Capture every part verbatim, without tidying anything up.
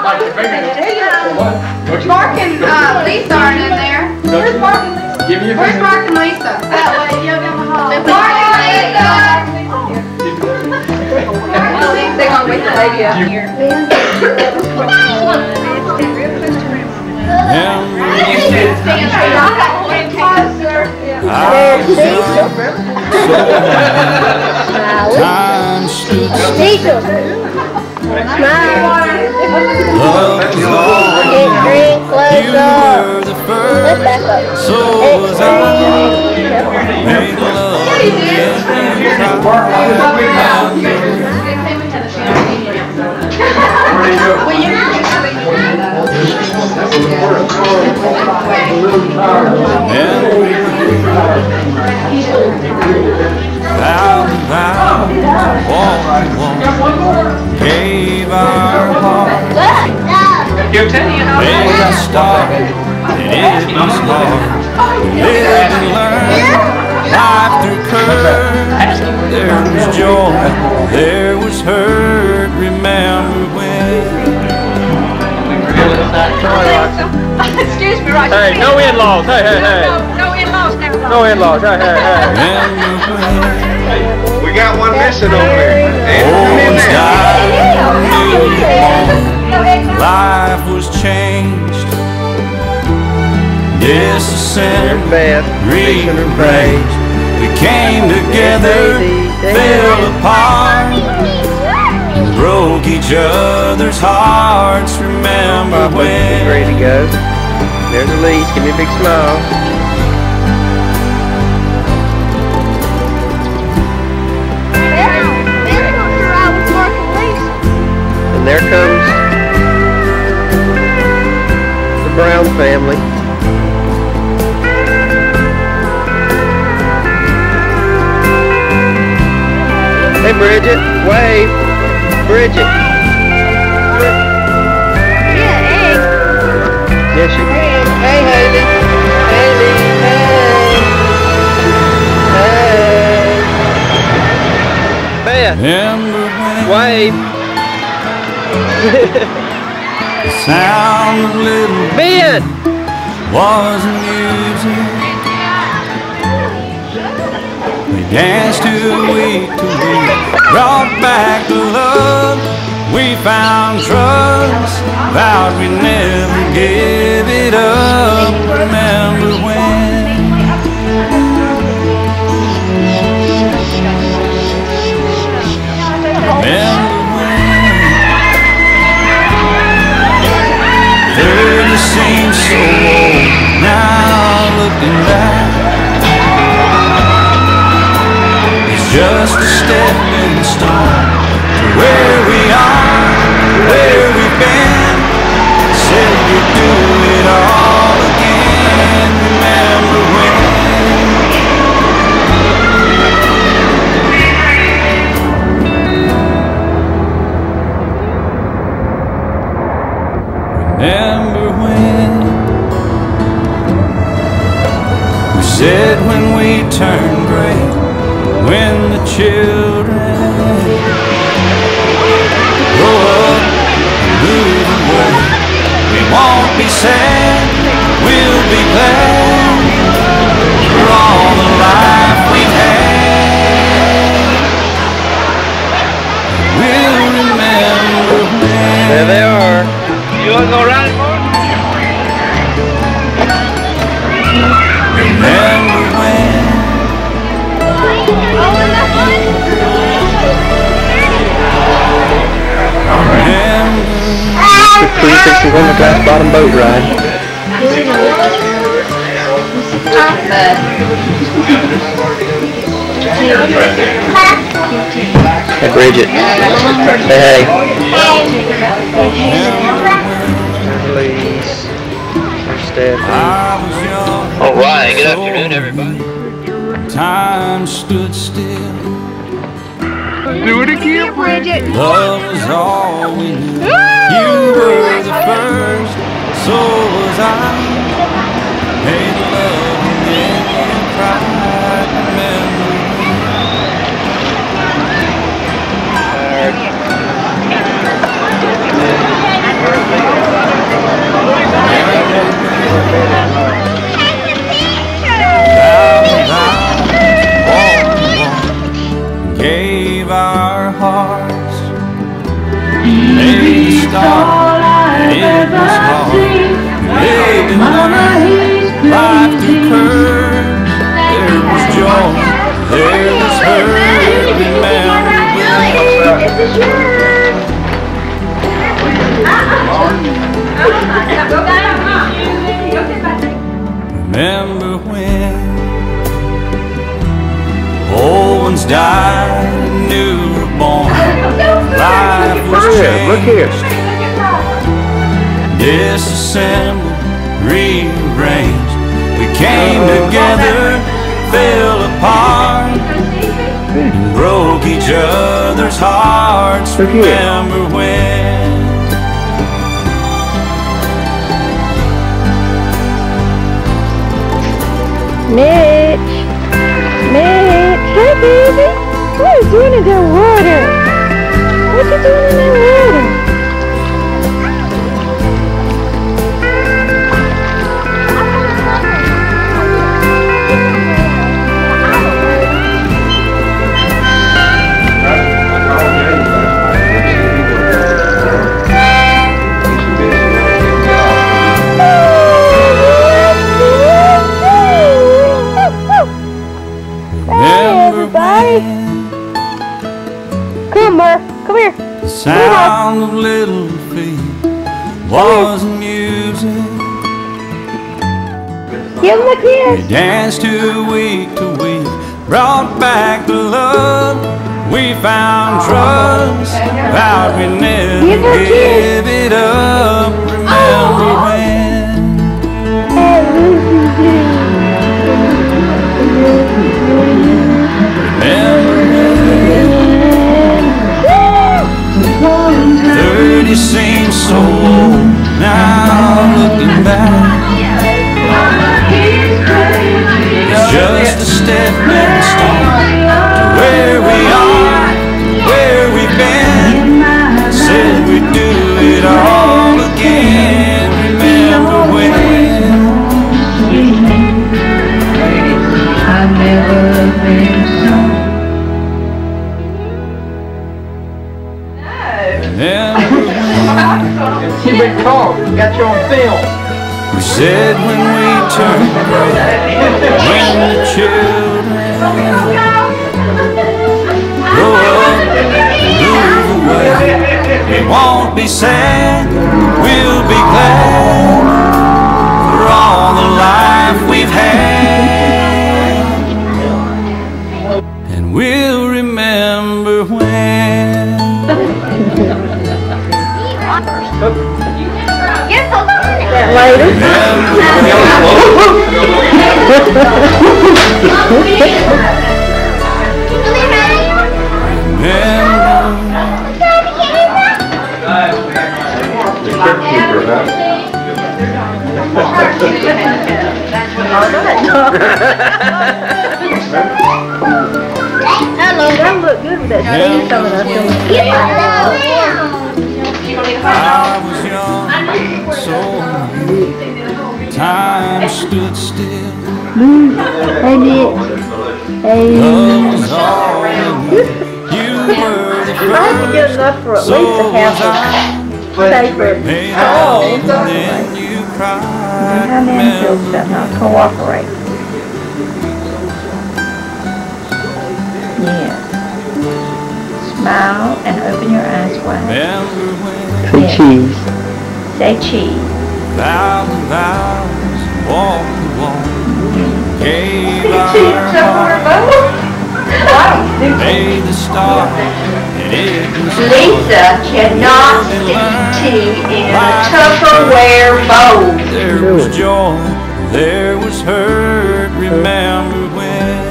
Mark and uh, Lisa aren't in there. Where's Mark and Lisa? Give me your Where's Mark and Lisa? That way, you'll get the hall. Mark and Lisa! They're gonna wake the lady up here. Time stood still. Smile. Love was all you were the first. So was I. Made love Vow, vow, walk, walk, gave our heart. Made us start, and it was hard. Lived and learned, life through curves. There was joy, there was hurt. Remember when? Excuse me, right? Hey, no in-laws. Hey, hey, hey. No, no in-laws now. No in-laws. Hey, hey, hey. We got one missing over there. Life was changed. Disassembled, rearranged. We came together, fell apart, broke each other's hearts. Remember when? Ready to go. There's Elise. Give me a big smile. And there comes the Brown family. Hey Bridget, wave. Bridget. Yeah, hey. Yes, you can. Hey, Haley. Haley. Hey. Hey. Beth. Wave. The sound of little Ben. was music. We danced to week to week, brought back the love. We found trust, vowed we'd never give it up. Remember when? Remember when? Thirty seems so old now, looking back. Just a stepping stone to where we are, where we've been. Said we'd do it all again. Remember when? Remember when? We said when we turned gray, when the children grow up and move away, we won't be sad, we'll be glad for all the life we've had. We'll remember when. There they are. You want to go around for it? Remember when. The crew fixing on the glass bottom boat ride. Hey Bridget. Say hey. Please. Stephanie. Alright, good afternoon everybody. Time stood still. Do it again, Bridget. Love was all we knew. You were the first, so was I. Made love and then you cried. Remember Tired. hurt, remember when. This is yours. Remember when old ones died, new were born, life was Look here, look changed, here. disassembled, rearranged. We came together, fell apart, and broke each other's hearts. Look here. Remember when. Mitch! Mitch! Hey, baby! What are you doing in that water? What you doing in that water? Come, Murph. Come here. The sound of little feet was music. Give him a kiss. We danced to week to week, brought back the love. We found trust, vowed we'd never Give her a kiss. give it up. Remember when? Remember when? Thirty seems so old now, looking back. It's just a stepping stone to where we are, where we've been. Said we'd do it all again. Remember when? I've never been so. Remember when? She been caught. Got you on film. We said when we turned gray, when the children grow up and move away, we won't be sad, we'll be glad for all the life we've had, and we'll remember when. Later. Hello, that look good with that cheese coming up. I was young, so young. Time stood still. Hey, Mitch. Hey. Love was all in you. You were the I have to get it up for at first. So least a was half I. a paper. Made Oh, up, and then you cried. how man feels that not cooperate. Yeah. Smile and open your eyes wide. Remember when? Say Yeah. cheese. Say cheese. Vowed the vows, walked the walk, gave our heart, made the start, and it was Lisa cannot stick tea in a Tupperware bowl. there was joy, there was hurt. Remember when?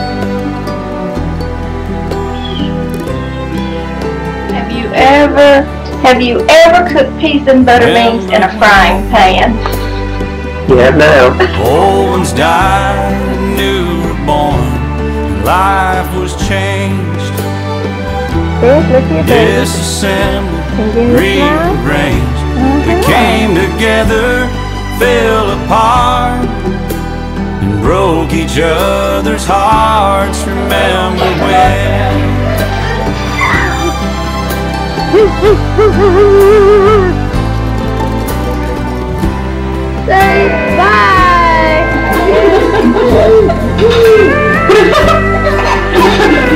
Have you ever, have you ever cooked peas and butter beans in a frying pan? Yeah, now. Old ones died, new were born, and life was changed, This, look at your baby. disassembled, Can you give me a smile? rearranged. We came together, fell apart, and broke each other's hearts. Remember when? Say bye.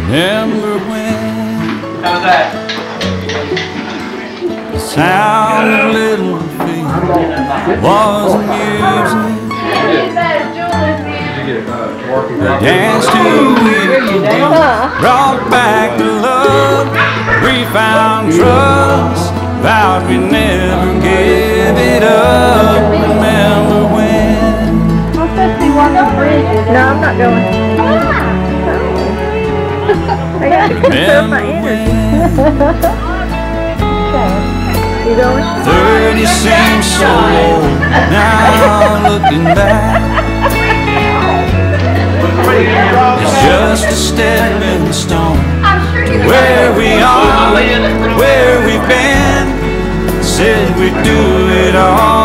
Remember when How's that? the sound of little feet wasn't music? The dance to week to week brought back the love. We found trust, vowed we never give it up. Remember when? No, I'm not going. I got to conserve my energy. Okay. You going? Thirty seems so old now looking back. It's just a stepping stone to where we are, where we've been. Said we'd do it all